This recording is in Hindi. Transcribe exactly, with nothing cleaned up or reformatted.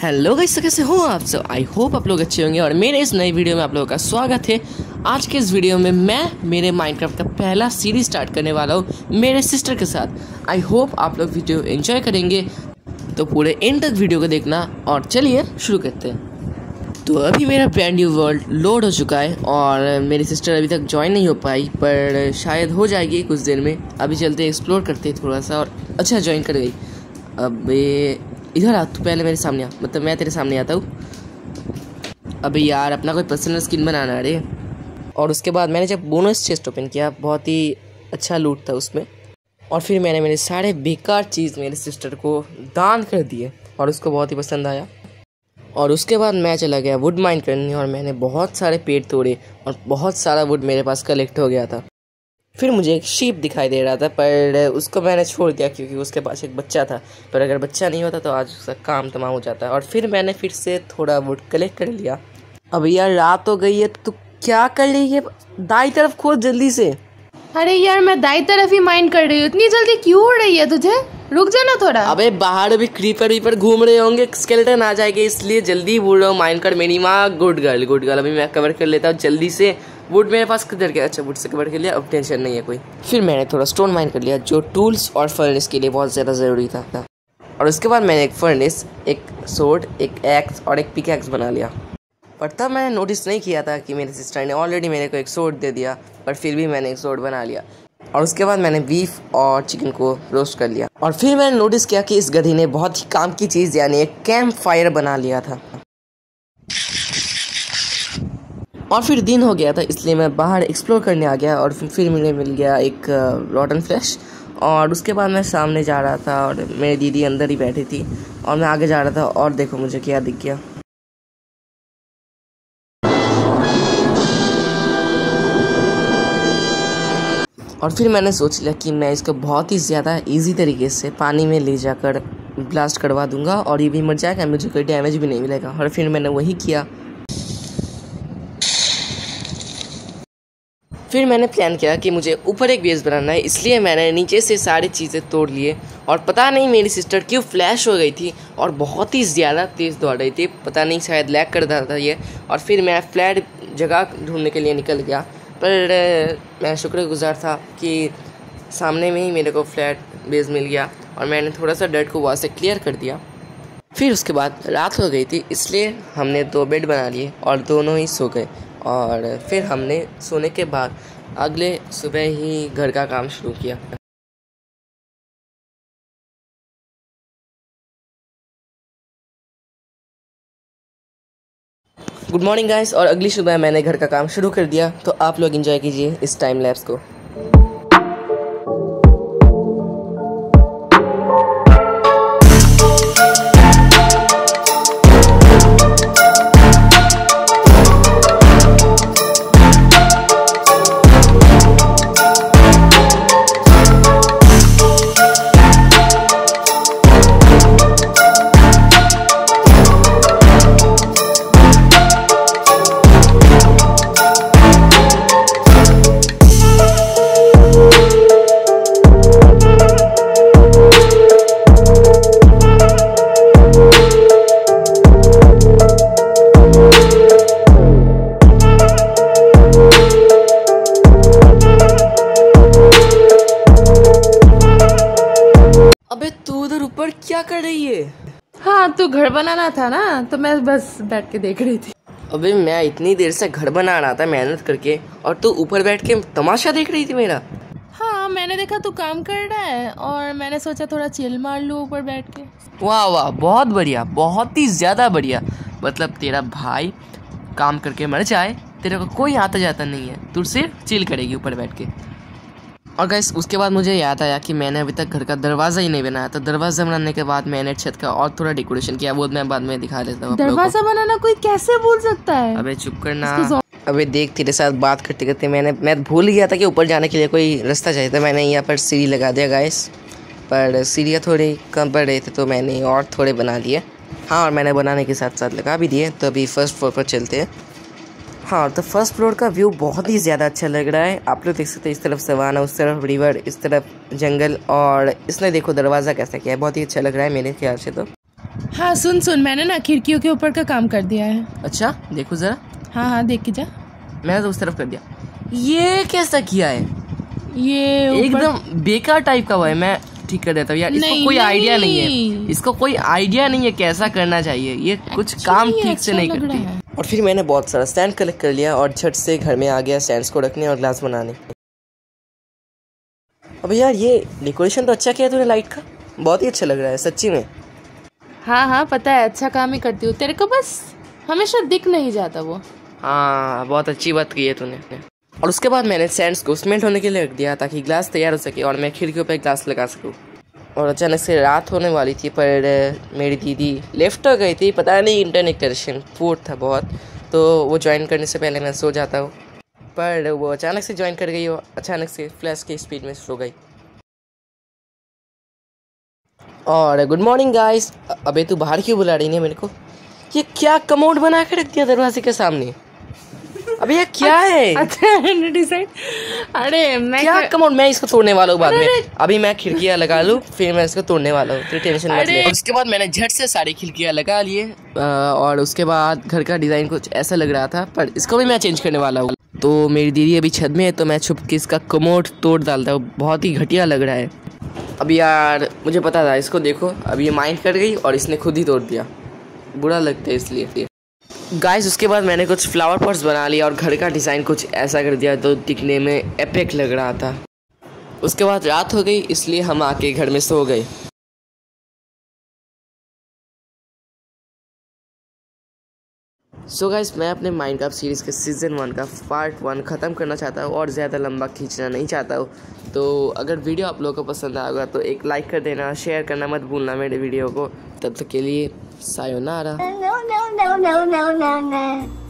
हेलो गाइस, कैसे हो आप सब। आई होप आप लोग अच्छे होंगे और मेरे इस नई वीडियो में आप लोगों का स्वागत है। आज के इस वीडियो में मैं मेरे माइनक्राफ्ट का पहला सीरीज स्टार्ट करने वाला हूँ मेरे सिस्टर के साथ। आई होप आप लोग वीडियो एंजॉय करेंगे, तो पूरे एंड तक वीडियो को देखना। और चलिए शुरू करते हैं। तो अभी मेरा ब्रांड न्यू वर्ल्ड लोड हो चुका है और मेरी सिस्टर अभी तक ज्वाइन नहीं हो पाई, पर शायद हो जाएगी कुछ देर में। अभी चलते एक्सप्लोर करते हैं थोड़ा सा। और अच्छा, ज्वाइन कर गई। अब इधर आ, तू पहले मेरे सामने आ, मतलब मैं तेरे सामने आता हूँ। अबे यार, अपना कोई पर्सनल स्किन बनाना रे। और उसके बाद मैंने जब बोनस चेस्ट ओपन किया, बहुत ही अच्छा लूट था उसमें। और फिर मैंने मेरे सारे बेकार चीज़ मेरे सिस्टर को दान कर दिए और उसको बहुत ही पसंद आया। और उसके बाद मैं चला गया वुड माइन करने और मैंने बहुत सारे पेड़ तोड़े और बहुत सारा वुड मेरे पास कलेक्ट हो गया था। फिर मुझे एक शीप दिखाई दे रहा था, पर उसको मैंने छोड़ दिया क्योंकि उसके पास एक बच्चा था। पर अगर बच्चा नहीं होता तो आज उसका काम तमाम हो जाता। और फिर मैंने फिर से थोड़ा वुड कलेक्ट कर लिया। अब यार रात हो गई है, तो क्या कर रही है? दाई तरफ खोद जल्दी से। अरे यार, मैं दाई तरफ ही माइन कर रही हूँ। इतनी जल्दी क्यों हो रही है तुझे? रुक जाना थोड़ा। अबे बाहर अभी क्रीपर वीपर घूम रहे होंगे, स्केलेटन आ जाएंगे, इसलिए जल्दी बोल रहा हूँ माइन कर। मेरी माँ गुड गर्ल गुड गर्ल। अभी मैं कवर कर लेता हूँ जल्दी से। वुड मेरे पास किधर गया? अच्छा, वुड से कवर कर लिया, अब टेंशन नहीं है कोई। फिर मैंने थोड़ा स्टोन माइन कर लिया, जो टूल्स और फर्नेस के लिए बहुत ज़्यादा ज़रूरी था। और उसके बाद मैंने एक फर्नेस, एक सोर्ड, एक एक्स और एक पिकैक्स बना लिया। पर तब मैंने नोटिस नहीं किया था कि मेरी सिस्टर ने ऑलरेडी मेरे को एक सोर्ड दे दिया, पर फिर भी मैंने एक सोर्ड बना लिया। और उसके बाद मैंने बीफ और चिकन को रोस्ट कर लिया। और फिर मैंने नोटिस किया कि इस गधी ने बहुत ही काम की चीज़ यानी एक कैंप फायर बना लिया था। और फिर दिन हो गया था, इसलिए मैं बाहर एक्सप्लोर करने आ गया। और फिर फिर मुझे मिल गया एक रॉटन फ्लैश। और उसके बाद मैं सामने जा रहा था और मेरी दीदी अंदर ही बैठी थी और मैं आगे जा रहा था। और देखो मुझे क्या दिख गया। और फिर मैंने सोच लिया कि मैं इसको बहुत ही ज़्यादा इजी तरीके से पानी में ले जाकर ब्लास्ट करवा दूंगा और ये भी मर जाएगा, मुझे कोई डैमेज भी नहीं मिलेगा। और फिर मैंने वही किया। फिर मैंने प्लान किया कि मुझे ऊपर एक बेस बनाना है, इसलिए मैंने नीचे से सारी चीज़ें तोड़ लिए। और पता नहीं मेरी सिस्टर क्यों फ्लैश हो गई थी और बहुत ही ज़्यादा तेज़ दौड़ रही थी। पता नहीं, शायद लैग कर रहा था ये। और फिर मैं फ्लैट जगह ढूंढने के लिए निकल गया, पर मैं शुक्रगुजार था कि सामने में ही मेरे को फ्लैट बेस मिल गया और मैंने थोड़ा सा डर्ट को वहाँ से क्लियर कर दिया। फिर उसके बाद रात हो गई थी, इसलिए हमने दो बेड बना लिए और दोनों ही सो गए। और फिर हमने सोने के बाद अगले सुबह ही घर का काम शुरू किया। Good morning guys. और अगली सुबह मैंने घर का काम शुरू कर दिया, तो आप लोग एंजॉय कीजिए इस टाइम लैप्स को। अबे तू उधर ऊपर क्या कर रही है? हाँ, तो घर बनाना था ना, तो मैं बस बैठ के देख रही थी। अबे मैं इतनी देर से घर बना रहा था मेहनत करके, और तू ऊपर बैठ के तमाशा देख रही थी मेरा। हाँ, मैंने देखा तू काम कर रहा है और मैंने सोचा थोड़ा चिल मार लूँ ऊपर बैठ के। वाह वाह, बहुत बढ़िया, बहुत ही ज़्यादा बढ़िया। मतलब तेरा भाई काम करके मर जाए, तेरे को कोई आता जाता नहीं है, तू सिर्फ चिल करेगी ऊपर बैठ के। और गाइस, उसके बाद मुझे याद आया कि मैंने अभी तक घर का दरवाज़ा ही नहीं बनाया। तो दरवाज़ा बनाने के बाद मैंने छत का और थोड़ा डेकोरेशन किया, वो मैं बाद में दिखा लेता हूँ। दरवाजा बनाना कोई कैसे भूल सकता है? अबे चुप करना। अबे देख, तेरे साथ बात करते करते मैंने मैं भूल गया था कि ऊपर जाने के लिए कोई रास्ता चाहिए था। मैंने यहाँ पर सीढ़ी लगा दिया गाइस, पर सीढ़ियाँ थोड़ी कम पड़ रही थी तो मैंने और थोड़े बना लिए। हाँ, और मैंने बनाने के साथ साथ लगा भी दिए। तो अभी फर्स्ट फ्लोर पर चलते हैं। हाँ, तो फर्स्ट फ्लोर का व्यू बहुत ही ज़्यादा अच्छा लग रहा है। आप लोग देख सकते हैं, इस तरफ सवाना, उस तरफ रिवर, इस तरफ जंगल, और इसने देखो दरवाज़ा कैसा किया है, बहुत ही अच्छा लग रहा है मेरे ख्याल से। तो हाँ सुन सुन, मैंने ना खिड़कियों के ऊपर का काम कर दिया है। अच्छा देखो जरा। हाँ हाँ देख के जा। मैं तो उस तरफ कर दिया। ये कैसा किया है? ये एकदम बेकार टाइप का हुआ है। मैं ठीक कर देता हूँ यार। इसको कोई आइडिया नहीं है, इसको कोई आइडिया नहीं है कैसा करना चाहिए। ये कुछ काम ठीक से नहीं करती। और फिर मैंने बहुत सारा स्टैंड कलेक्ट कर लिया और झट से घर में आ गया स्टैंड्स को रखने और ग्लास बनाने। अब यार ये डेकोरेशन तो अच्छा किया तूने लाइट का, बहुत ही अच्छा लग रहा है सच्ची में। हाँ हाँ पता है, अच्छा काम ही करती हूँ। तेरे को बस हमेशा दिख नहीं जाता वो। हाँ बहुत अच्छी बात की है तूने। और उसके बाद मैंने सैंड्स को सीमेंट होने के लिए रख दिया ताकि ग्लास तैयार हो सके और मैं खिड़कियों पर ग्लास लगा सकूँ। और अचानक से रात होने वाली थी पर मेरी दीदी लेफ्ट हो गई थी। पता नहीं इंटरनेट कनेक्शन पुअर था बहुत, तो वो ज्वाइन करने से पहले मैं सो जाता हूँ, पर वो अचानक से ज्वाइन कर गई। वो अचानक से फ्लैश की स्पीड में सो गई। और गुड मॉर्निंग गाइस। अबे तू बाहर क्यों बुला रही है मेरे को? ये क्या कमोड बना के रख दिया दरवाजे के सामने? अबे ये क्या है? अच्छा डिसाइड। अरे मैं क्या कमोड? मैं इसको तोड़ने वाला हूँ बाद में। अभी मैं खिड़कियाँ लगा लूँ फिर मैं इसको तोड़ने वाला हूँ, तो टेंशन मत ले। उसके बाद मैंने झट से सारी खिड़कियाँ लगा लिए और उसके बाद घर का डिज़ाइन कुछ ऐसा लग रहा था, पर इसको भी मैं चेंज करने वाला हूँ। तो मेरी दीदी अभी छत में है तो मैं छुप के इसका कमोड तोड़ डालता हूँ। बहुत ही घटिया लग रहा है। अब यार मुझे पता था इसको, देखो अब ये माइंड कर गई और इसने खुद ही तोड़ दिया। बुरा लगता है इसलिए। गाइस उसके बाद मैंने कुछ फ्लावर पॉट्स बना लिया और घर का डिज़ाइन कुछ ऐसा कर दिया तो दिखने में एपिक लग रहा था। उसके बाद रात हो गई इसलिए हम आके घर में सो गए। सो गाइस मैं अपने माइनक्राफ्ट सीरीज़ के सीज़न वन का पार्ट वन ख़त्म करना चाहता हूँ और ज़्यादा लंबा खींचना नहीं चाहता हूँ। तो अगर वीडियो आप लोगों को पसंद आएगा तो एक लाइक कर देना, शेयर करना मत भूलना मेरे वीडियो को। तब तक के लिए सायोनारा। No, no, no, no, no, no, no.